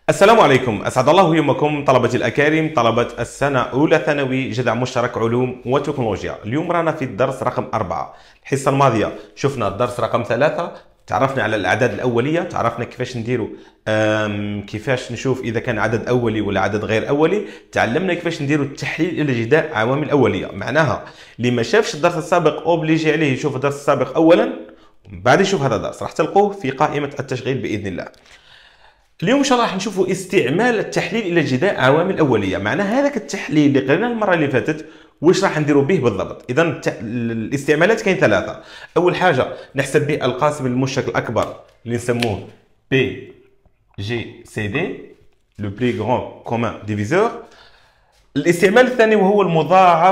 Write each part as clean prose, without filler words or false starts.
السلام عليكم، أسعد الله يومكم طلبة الأكارم، طلبة السنة أولى ثانوي جذع مشترك علوم وتكنولوجيا. اليوم رانا في الدرس رقم 4. الحصة الماضية شفنا الدرس رقم 3، تعرفنا على الأعداد الأولية، تعرفنا كيفاش نديروا كيفاش نشوف إذا كان عدد أولي ولا عدد غير أولي. تعلمنا كيفاش نديروا التحليل إلى جداء عوامل أولية، معناها اللي ما شافش الدرس السابق أوبليجي عليه يشوف الدرس السابق أولا، بعد يشوف هذا الدرس راح تلقوه في قائمة التشغيل بإذن الله. اليوم ان شاء الله راح نشوفوا استعمال التحليل الى جداء عوامل اوليه، معناها هذاك التحليل اللي قريناه المره اللي فاتت واش راح نديروا به بالضبط. اذا الاستعمالات كاين ثلاثه. اول حاجه نحسب به القاسم المشترك الاكبر اللي نسموه بي جي سي دي، لو بلي غران كومان ديفيزور. الاستعمال الثاني وهو المضاعف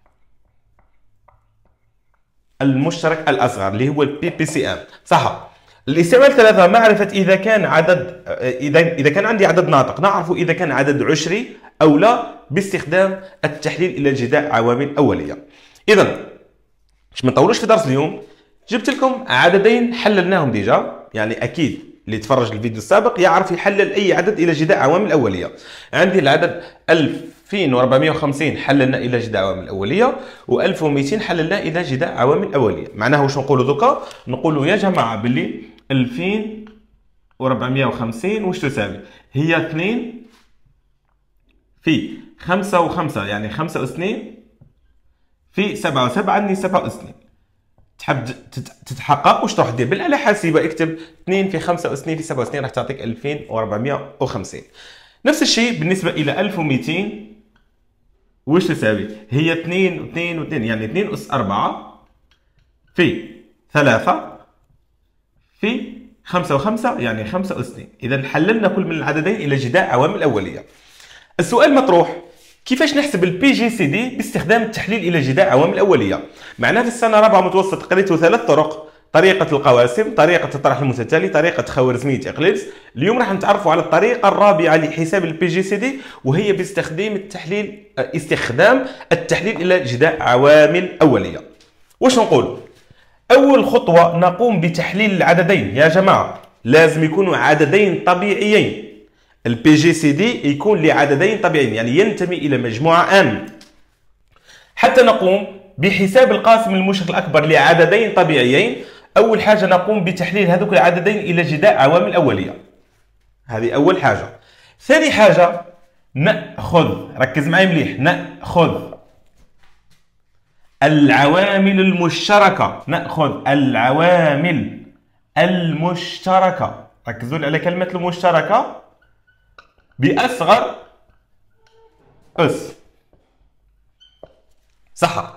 المشترك الاصغر اللي هو البي بي سي ام. صح. الاستعمال ثلاثة معرفة إذا كان عدد إذا كان عندي عدد ناطق، نعرف إذا كان عدد عشري أو لا باستخدام التحليل إلى جداء عوامل أولية. إذا باش ما نطولوش في درس اليوم، جبت لكم عددين حللناهم ديجا، يعني أكيد اللي تفرج الفيديو السابق يعرف يحلل أي عدد إلى جداء عوامل أولية. عندي العدد 2450 حللنا إلى جداء عوامل أولية، و1200 حللنا إلى جداء عوامل أولية. معناها واش نقولوا دوكا؟ نقولوا يا جماعة باللي 2450 واش تساوي؟ هي 2 في 5 و5 يعني 5 و2 في 7 و7 عندي 7 و2. تحب تتحقق واش تروح دير بالآلة الحاسبة؟ اكتب 2 في 5 و2 في 7 و2 راح تعطيك 2450. نفس الشيء بالنسبة إلى 1200 واش تساوي؟ هي 2 و2 و2 يعني 2 أس 4 في 3 في 5 و5 يعني 5 أس 2. إذا حللنا كل من العددين إلى جداء عوامل أولية. السؤال مطروح كيفاش نحسب البي جي سي دي باستخدام التحليل إلى جداء عوامل أولية؟ معناه في السنة الرابعة متوسط قريتوا 3 طرق: طريقة القواسم، طريقة الطرح المتتالي، طريقة خوارزمية إقليدس. اليوم راح نتعرفوا على الطريقة الرابعة لحساب البي جي سي دي، وهي باستخدام التحليل إلى جداء عوامل أولية. واش نقول؟ أول خطوة نقوم بتحليل العددين يا جماعة، لازم يكونوا عددين طبيعيين. البي جي سي دي يكون لعددين طبيعيين يعني ينتمي إلى مجموعة ام. حتى نقوم بحساب القاسم المشترك الأكبر لعددين طبيعيين، أول حاجة نقوم بتحليل هذوك العددين إلى جداء عوامل أولية. هذه أول حاجة. ثاني حاجة نأخذ، ركز معي مليح، نأخذ العوامل المشتركة، نأخذ العوامل المشتركة، ركزوا على كلمة المشتركة، بأصغر أس. صح.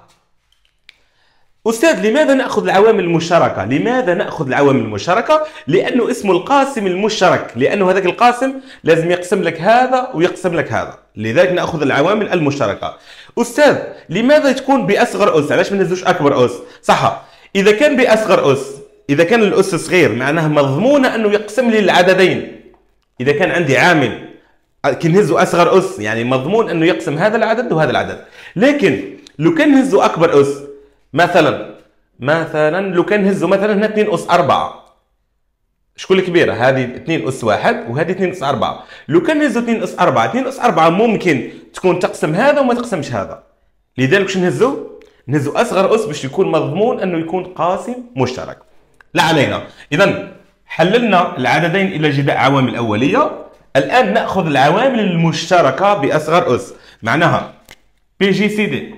أستاذ لماذا نأخذ العوامل المشتركة؟ لماذا نأخذ العوامل المشتركة؟ لأنه اسمه القاسم المشترك، لأنه هذاك القاسم لازم يقسم لك هذا ويقسم لك هذا، لذلك نأخذ العوامل المشتركة. أستاذ لماذا تكون بأصغر أس؟ علاش ما نهزوش أكبر أس؟ صح. إذا كان بأصغر أس، إذا كان الأس صغير معناه مضمونة أنه يقسم لي العددين. إذا كان عندي عامل كي نهزو أصغر أس يعني مضمون أنه يقسم هذا العدد وهذا العدد. لكن لو كان نهزو أكبر أس، مثلا لو كان نهزو مثلا هنا 2 أس 4، شكون الكبيرة؟ هذه 2 أس 1 وهذه 2 أس 4. لو كان نهزو 2 أس 4، 2 أس 4 ممكن تكون تقسم هذا وما تقسمش هذا، لذلك واش نهزو أصغر أس باش يكون مضمون أنه يكون قاسم مشترك. لا علينا. إذا حللنا العددين إلى جداء عوامل أولية، الآن نأخذ العوامل المشتركة بأصغر أس. معناها بي جي سي دي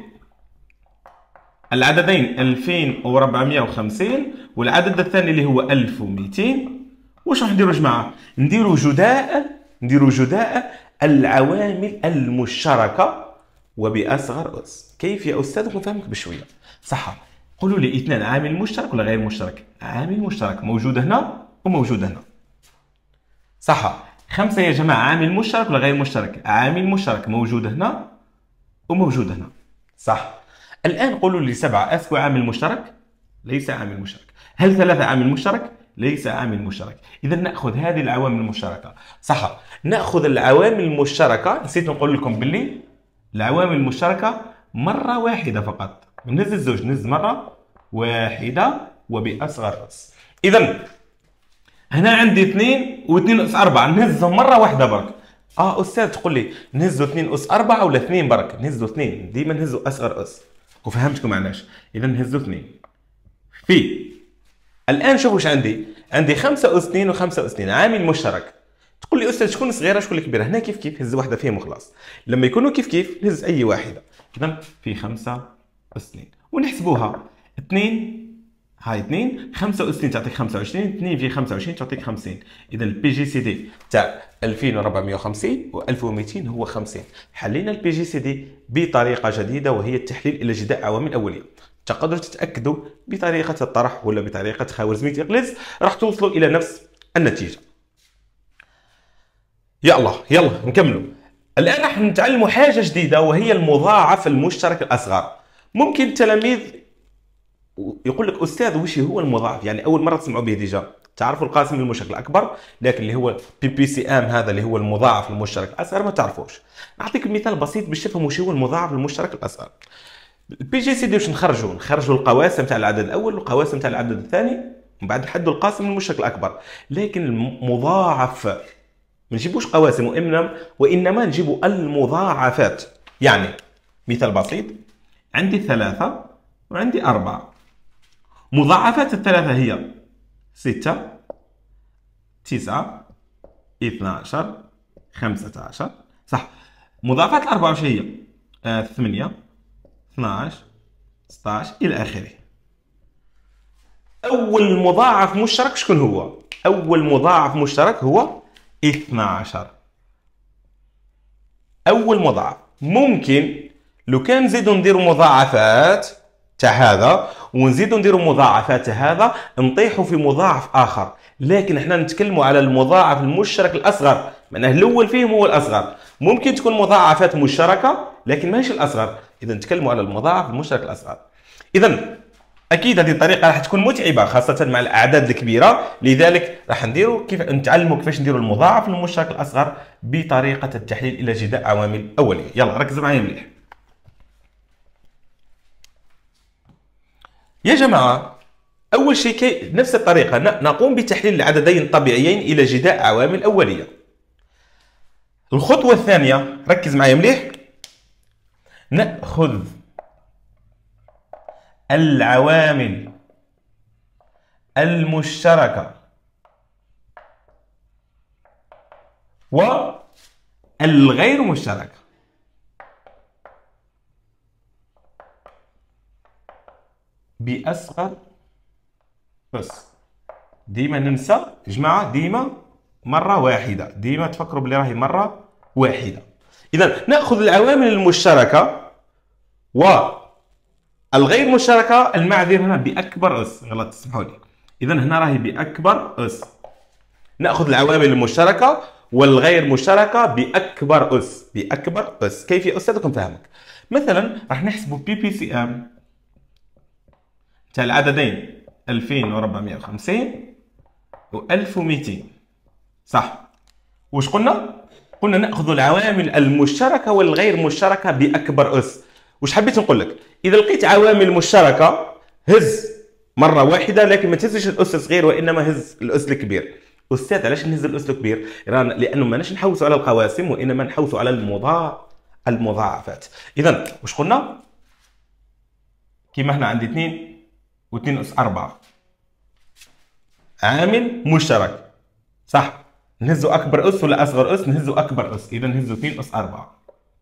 العددين 2450 والعدد الثاني اللي هو 1200. واش راح نديروا يا جماعة؟ نديروا جداء العوامل المشتركة وبأصغر أس. كيف يا أستاذ؟ نفهمك بشوية. صح. قولوا لي اثنان عامل مشترك ولا غير مشترك؟ عامل مشترك موجود هنا وموجود هنا. صح. 5 يا جماعة عامل مشترك ولا غير مشترك؟ عامل مشترك موجود هنا وموجود هنا. صح. الآن قولوا لي 7 أسكو عامل مشترك؟ ليس عامل مشترك. هل 3 عامل مشترك؟ ليس عامل مشترك. إذا نأخذ هذه العوامل المشتركة. صح. نأخذ العوامل المشتركة، نسيت نقول لكم باللي العوامل المشتركة مرة واحدة فقط. نهز الزوج، نهز مرة واحدة وبأصغر أس. إذا هنا عندي 2 و2 أس 4 نهزهم مرة واحدة برك. أستاذ تقول لي نهزوا 2 أس 4 ولا 2 برك؟ نهزوا 2، ديما نهزوا أصغر أس. وفهمتكم علاش. إذا نهزوا 2 في. الآن شوفوا واش عندي. عندي 5 أس 2 و5 أس 2 عامل مشترك. تقول لي أستاذ شكون صغيرة شكون الكبيرة؟ هنا كيف كيف هز واحدة فيهم وخلاص. لما يكونوا كيف كيف نهز أي واحدة. إذا في 5 أس 2 ونحسبوها. 2 هاي 2 5 أس 2 تعطيك 25، 2 في 25 تعطيك 50. إذا البي جي سي دي تاع 2450 و 1200 هو 50. حلينا البي جي سي دي بطريقة جديدة وهي التحليل إلى جداء عوامل أولية. تقدروا تتأكدوا بطريقة الطرح ولا بطريقة خوارزمية إقليز راح توصلوا إلى نفس النتيجة. يا الله يلا نكملوا. الآن راح نتعلموا حاجة جديدة وهي المضاعف المشترك الأصغر. ممكن التلاميذ يقول لك أستاذ وش هو المضاعف؟ يعني أول مرة تسمعوا به ديجا. تعرفوا القاسم المشترك الأكبر، لكن اللي هو بي بي سي ام هذا اللي هو المضاعف المشترك الأصغر ما تعرفوش. نعطيك مثال بسيط باش تفهموا وش هو المضاعف المشترك الأصغر. البي جي سي دي واش نخرجوا القواسم تاع العدد الأول والقواسم تاع العدد الثاني، ومن بعد نحدوا القاسم المشترك الأكبر. لكن المضاعف ما نجيبوش قواسم وإنما نجيبوا المضاعفات. يعني مثال بسيط، عندي 3 وعندي 4. مضاعفات الثلاثة هي 6 9 12 15 صح. مضاعفات الأربعة واش هي؟ 8 12 16 إلى آخره. أول مضاعف مشترك شكون هو؟ أول مضاعف مشترك هو 12. أول مضاعف. ممكن لو كان نزيدو نديرو مضاعفات تاع هذا ونزيدو نديرو مضاعفات هذا نطيحو في مضاعف آخر، لكن احنا نتكلموا على المضاعف المشترك الأصغر، معناه الأول فيهم هو الأصغر. ممكن تكون مضاعفات مشتركة لكن ماهيش الأصغر، إذا نتكلموا على المضاعف المشترك الأصغر. إذا أكيد هذه الطريقة راح تكون متعبة خاصة مع الأعداد الكبيرة، لذلك راح نديروا كيف نتعلموا كيفاش نديروا المضاعف المشترك الأصغر بطريقة التحليل إلى جداء عوامل أولية. يلا ركزوا معايا مليح. يا جماعة أول شيء نفس الطريقة نقوم بتحليل العددين الطبيعيين إلى جداء عوامل أولية. الخطوة الثانية ركز معايا مليح، نأخذ العوامل المشتركة والغير مشتركة. بأصغر بس ديما ننسى يا جماعة، ديما مرة واحدة، ديما تفكروا بلي راهي مرة واحدة. إذا نأخذ العوامل المشتركة والغير مشتركة. المعذرة هنا بأكبر أس، غلط تسمحوا لي. إذا هنا راهي بأكبر أس. نأخذ العوامل المشتركة والغير مشتركة بأكبر أس. بأكبر أس كيف يا أستاذكم فهمك؟ مثلا راح نحسبوا بي بي سي ام تاع العددين 2450 و 1200 صح. واش قلنا؟ قلنا ناخذ العوامل المشتركه والغير مشتركه باكبر اس. واش حبيت نقول لك؟ اذا لقيت عوامل مشتركه هز مره واحده، لكن ما تهزش الاس الصغير وانما هز الاس الكبير. استاذ علاش نهز الاس الكبير؟ لانه ماناش نحوسوا على القواسم وانما نحوسوا على المضاعفات. اذا واش قلنا؟ كيما هنا عندي 2 و2 أس 4 عامل مشترك صح. نهزوا أكبر أس ولا أصغر أس؟ نهزوا أكبر أس. إذا نهزوا 2 أس 4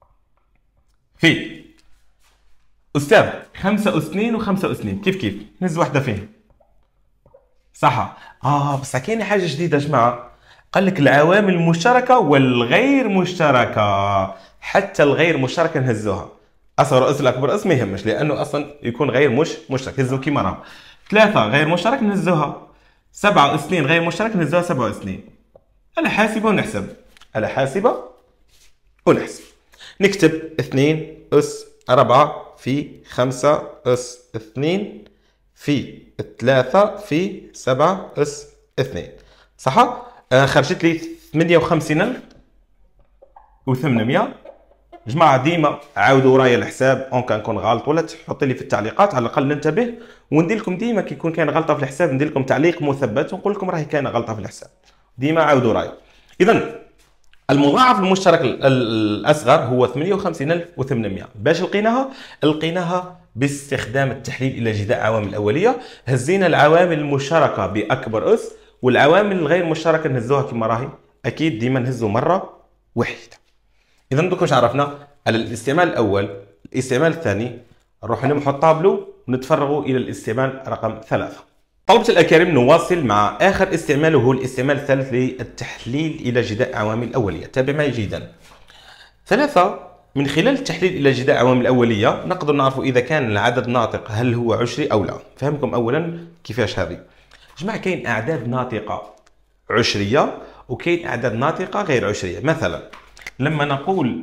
في أستاذ 5 أس 2 و5 أس 2 كيف نهز واحدة فيهم صح. بس كاينة حاجة جديدة يا جماعة، قال لك العوامل المشتركة والغير مشتركة. حتى الغير مشتركة نهزوها. اصغر اس الاكبر اس ما يهمش لانه اصلا يكون غير مشترك. هزوا كيما راهم. 3 غير مشترك نهزوها. 7 اس 2 غير مشترك نهزوها 7 اس 2. على حاسبه ونحسب. على حاسبه ونحسب. نكتب 2 اس 4 في 5 اس 2 في 3 في 7 اس 2 صح. خرجت لي 58,800 جماعه ديما عاودوا ورايا الحساب اون كان كون غلط، ولا تحط لي في التعليقات على الاقل ننتبه، وندير لكم ديما كي يكون كاين غلطه في الحساب ندير لكم تعليق مثبت ونقول لكم راهي كاينه غلطه في الحساب. ديما عاودوا ورايا. اذا المضاعف المشترك الاصغر هو 58800. باش لقيناها باستخدام التحليل الى جداء عوامل الاوليه. هزينا العوامل المشتركه باكبر اس، والعوامل الغير مشتركه نهزوها كما راهي، اكيد ديما نهزو مره وحيده. اذا دوك واش عرفنا على الاستعمال الاول. الاستعمال الثاني نروحوا نمحوا الطابلو ونتفرغوا الى الاستعمال رقم 3. طلبة الأكارم نواصل مع آخر استعمال وهو الاستعمال الثالث للتحليل إلى جداء عوامل الأولية. تابع معي جيدا. 3. من خلال التحليل إلى جداء عوامل الأولية نقدر نعرف إذا كان العدد ناطق هل هو عشري أو لا. فهمكم أولا كيفاش هذه. جماعة كاين أعداد ناطقة عشرية وكاين أعداد ناطقة غير عشرية. مثلا لما نقول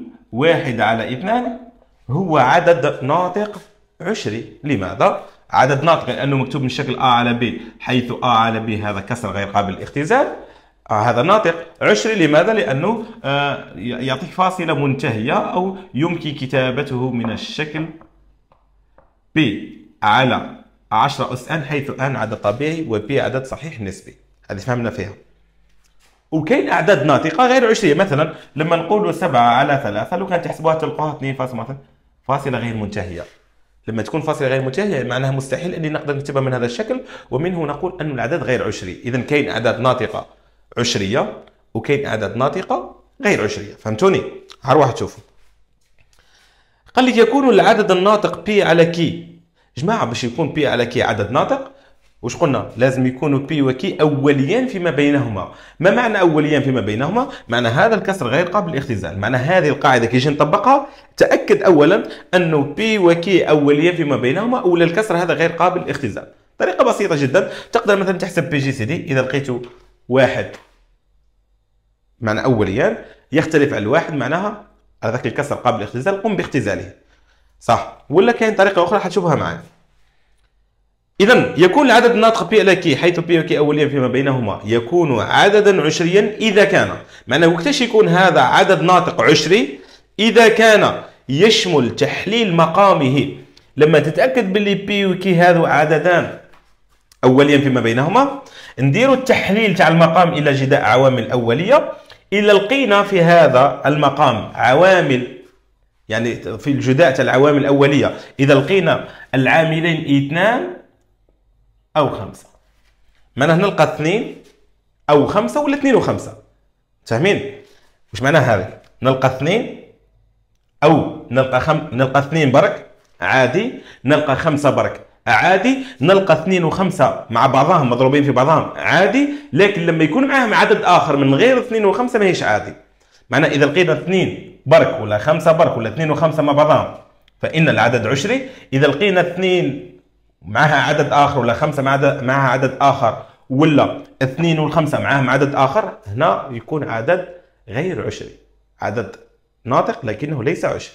1/2 هو عدد ناطق عشري. لماذا؟ عدد ناطق لأنه مكتوب من شكل A على B، حيث A على B هذا كسر غير قابل للاختزال. هذا ناطق عشري. لماذا؟ لأنه يعطيك فاصلة منتهية أو يمكن كتابته من الشكل B على 10 أس N، حيث N عدد طبيعي و B عدد صحيح نسبي. هذه فهمنا فيها. وكاين أعداد ناطقة غير عشرية. مثلا لما نقول 7/3 لو كان تحسبوها تلقاها 2.8 فاصلة غير منتهية. لما تكون فاصلة غير منتهية معناها مستحيل اني نقدر نكتبها من هذا الشكل، ومنه نقول ان العدد غير عشري. اذا كاين اعداد ناطقة عشرية وكاين اعداد ناطقة غير عشرية. فهمتوني؟ هروح تشوفوا. قال لك يكون العدد الناطق بي على كي. جماعة باش يكون بي على كي عدد ناطق واش قلنا؟ لازم يكونوا بي وكي اوليان فيما بينهما. ما معنى اوليان فيما بينهما؟ معنى هذا الكسر غير قابل للاختزال. معنى هذه القاعده كي نجي نطبقها تاكد اولا انه بي وكي اوليان فيما بينهما، ولا الكسر هذا غير قابل للاختزال. طريقه بسيطه جدا. تقدر مثلا تحسب بي جي سي دي. اذا لقيتوا واحد معنى اوليان يختلف عن الواحد معناها هذاك الكسر قابل للاختزال، قم باختزاله. صح؟ ولا كاين طريقه اخرى حتشوفها معي. إذا يكون العدد الناطق بي على كي حيث بي وكي أوليا فيما بينهما يكون عددا عشريا إذا كان. معناه وقتاش يكون هذا عدد ناطق عشري؟ إذا كان يشمل تحليل مقامه. لما تتأكد باللي بي وكي هذو عددان أوليا فيما بينهما، نديروا التحليل تاع المقام إلى جداء عوامل أولية. إذا لقينا في هذا المقام عوامل، يعني في الجداء تاع العوامل الأولية، إذا لقينا العاملين 2 أو 5، معناه نلقى 2 أو 5 ولا 2 و5. فاهمين؟ واش معناه هذا؟ نلقى 2 أو نلقى 2 برك عادي، نلقى 5 برك عادي، نلقى 2 و5 مع بعضهم مضروبين في بعضهم عادي، لكن لما يكون معاهم عدد آخر من غير 2 و5 ماهيش عادي. معناه إذا لقينا 2 برك ولا 5 برك ولا 2 و5 مع بعضهم فإن العدد عشري. إذا لقينا 2 معها عدد آخر ولا 5 معها عدد آخر ولا 2 و5 معاهم عدد آخر، هنا يكون عدد غير عشري، عدد ناطق لكنه ليس عشري.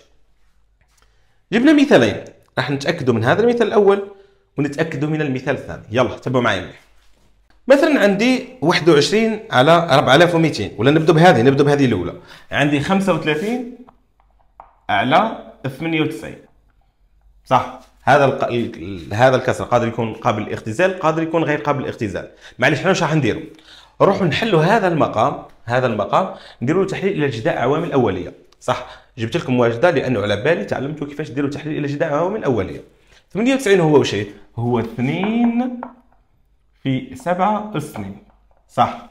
جبنا مثالين، راح نتأكدوا من هذا المثال الأول ونتأكدوا من المثال الثاني. يلا تبعوا معي مليح. مثلا عندي 21 على 4200، ولا نبدأ بهذه الأولى. عندي 35 على 98. صح؟ هذا الكسر قادر يكون قابل للاختزال، قادر يكون غير قابل للاختزال. معليش حنا واش راح نديروا؟ نروحوا نحلوا هذا المقام نديروا له تحليل الى جداء عوامل اوليه. صح؟ جبت لكم واجده لانه على بالي تعلمتوا كيفاش ديروا تحليل الى جداء عوامل اوليه. 98 هو واش هو 2 في 7 أس 2. صح؟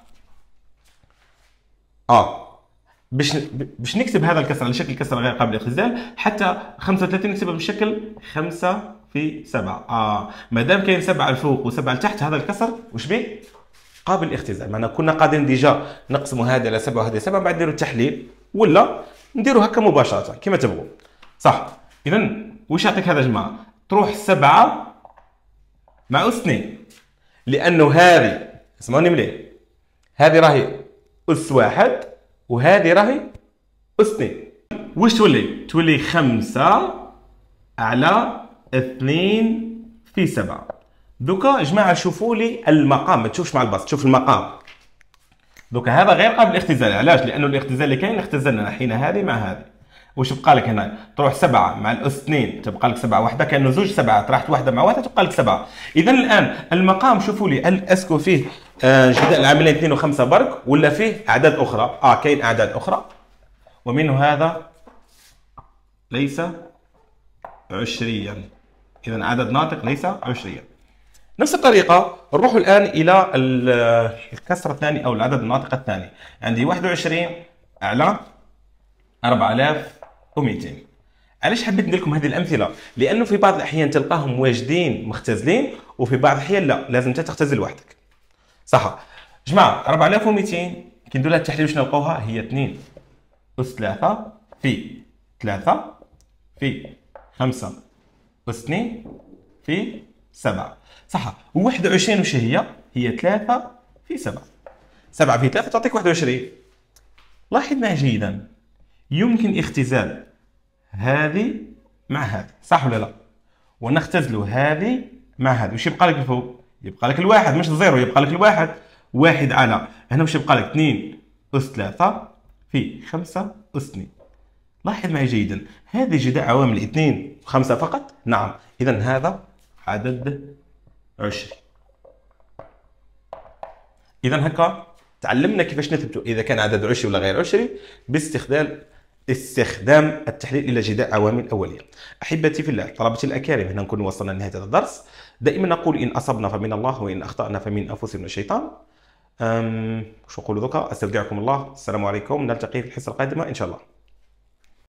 باش نكتب هذا الكسر على شكل كسر غير قابل للاختزال، حتى 35 نكتبها بشكل 5 في 7. ما دام كاين 7 الفوق و7 لتحت هذا الكسر واش به؟ قابل للاختزال. معناها كنا قادرين ديجا نقسموا هذه على 7 وهذه 7 بعد نديروا التحليل، ولا نديروا هكا مباشره كما تبغوا. صح؟ اذا واش يعطيك هذا يا جماعه؟ تروح 7 مع أس 2، لانه هذه اسمعوني مليح، هذه راهي أس 1 وهذه راهي أس 2. واش تولي 5 على 2 في 7. دوكا يا جماعه شوفوا لي المقام، ما تشوفش مع البسط، شوف المقام. دوكا هذا غير قابل للاختزال. علاش؟ لانه الاختزال اللي كاين اختزلنا حين هذه مع هذه. واش بقى لك هنا؟ تروح 7 مع الأس 2 تبقى لك 7 وحده، كانوا زوج سبعات، راحت واحده مع واحده تبقى لك 7. اذا الان المقام شوفوا لي، هل اسكو فيه جداء العاملين 2 و5 برك ولا فيه اعداد اخرى؟ كاين اعداد اخرى، ومن هذا ليس عشريا. اذا عدد ناطق ليس عشريا. نفس الطريقة نروح الآن إلى الكسر الثاني أو العدد الناطق الثاني. عندي 21 على 4200. علاش حبيت ندير لكم هذه الأمثلة؟ لأنه في بعض الأحيان تلقاهم واجدين مختزلين، وفي بعض الأحيان لا، لازم أنت تختزل وحدك. صح جماعة. 4200 كي ندير لها التحليل واش نلقاوها؟ هي 2 أس 3 في 3 في 5 أس 2 في 7. صح. و21 وش هي؟ هي 3 في 7. 7 في 3 تعطيك 21. لاحظ معي جيدا، يمكن اختزال هذه مع هذه، صح ولا لا؟ ونختزل هذه مع هذه، وش يبقى لك الفوق؟ يبقى لك الواحد، مش الزيرو، يبقى لك الواحد. واحد على هنا وش يبقى لك؟ 2 أس 3 في 5 أس 2. لاحظ معي جيدا، هذه جداء عوامل 2 و5 فقط؟ نعم. إذا هذا عدد عشري. إذا هكا تعلمنا كيفاش نثبتوا إذا كان عدد عشري ولا غير عشري باستخدام التحليل إلى جداء عوامل أولية. أحبتي في الله، طلبتي الأكارم، هنا نكون وصلنا لنهاية هذا الدرس. دائما نقول إن أصبنا فمن الله، وإن أخطأنا فمن أنفسنا والشيطان. شو أقول ذكا؟ أستودعكم الله، السلام عليكم، نلتقي في الحصة القادمة إن شاء الله.